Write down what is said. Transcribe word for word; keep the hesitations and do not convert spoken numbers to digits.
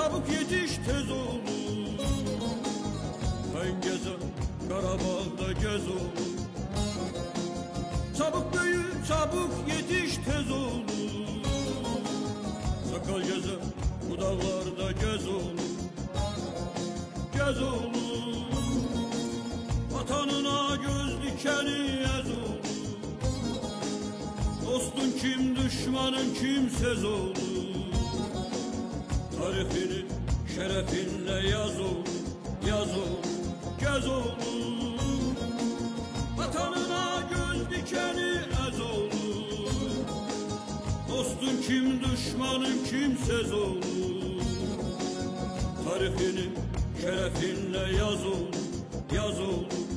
çabuk yetiş tez olur. Ben gezen Qarabağda gez olur. Çabuk büyü, çabuk yetiş tez olur. Sakal gezen bu dağlarda gez olur. Gez olur. Vatanına göz dikeni ez olur. Dostun kim, düşmanın kimsez olur. Tarihini şerefinle yaz olur. Yaz olur, gez olur. Vatanına göz dikeni ez olur. Dostun kim, düşmanın kimsez olur. Tarihini şerefinle yaz olur. Yaz olur.